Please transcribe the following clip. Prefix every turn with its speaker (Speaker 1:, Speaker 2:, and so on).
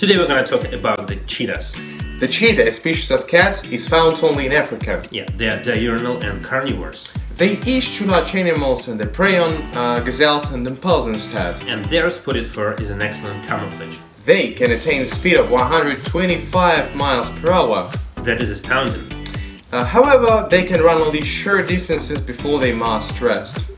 Speaker 1: Today we're going to talk about the cheetahs.
Speaker 2: The cheetah, a species of cat, is found only in Africa.
Speaker 1: Yeah, they are diurnal and carnivores.
Speaker 2: They eat two large animals and they prey on gazelles and impals instead.
Speaker 1: And their spotted fur is an excellent camouflage.
Speaker 2: They can attain a speed of 125 miles per hour.
Speaker 1: That is astounding.
Speaker 2: However, they can run only short distances before they must rest.